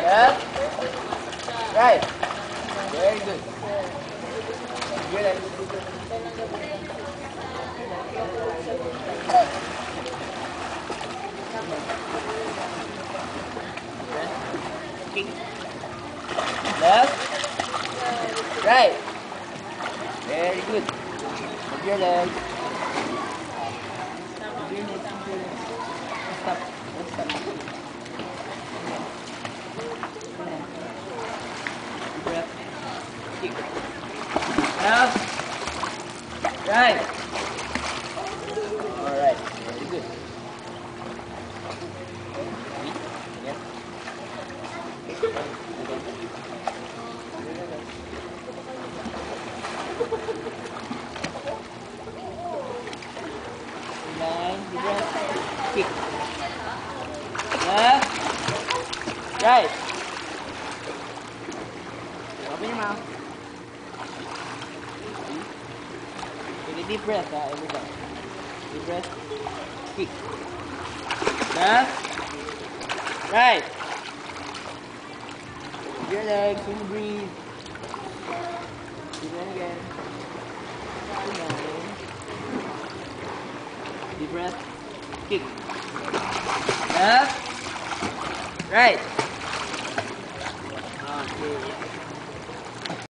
Left. Right. Very good. Your leg. Kick. Left. Right. Very good. Move your leg. Move your leg. Stop. Stop. Deep breath. Kick. Left. Right. Alright. Very good. Again. Line, deep breath, kick. Left, right. Open your mouth. Take a deep breath, every time. Deep breath, kick. Left, right. Move your legs when you breathe. Deep breath again. Deep breath. Kick. Left. Right.